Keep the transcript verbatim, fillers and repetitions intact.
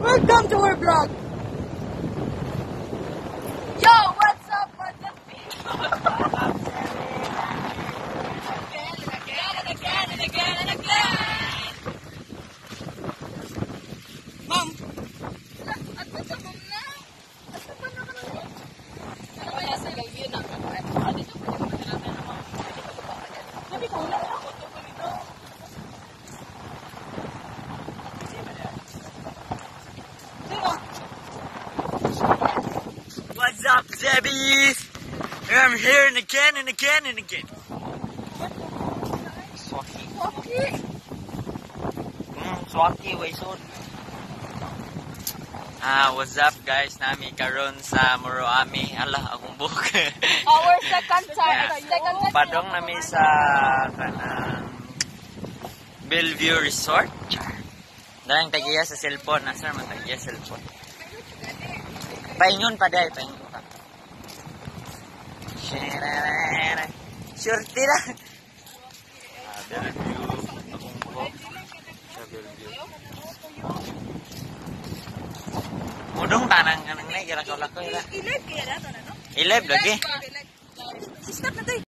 Welcome to our vlog. Yo, what's up, what's up, people? Again and again and again and again and again. Mom. At sa mom na. At sa mom na ka na. Ano ba yan sa gawin na? Ano ito pwede ko matalatan na mom? Sabi ko, wala ako ito po nito. What's up, Zebbies? I'm here and again and again and again. Swaki. Swaki. Hmm, swaki, way soon. Ah, what's up, guys? Nami karon sa Muroami. Ala, akong book. Our second time. Second time. Padong nami sa kanang Bellevue Resort. Dahil tagiya sa cellphone. Nasa naman tagiya sa cellphone. Paingon pa dahil, paingon pa. Surti na. Ah, Bellevue. Akong buhok. Sa Bellevue. Mudong tanang kanang na, gira ko lako ila. I-live kaya na to na, no? I-live lagi. Stop na tayo.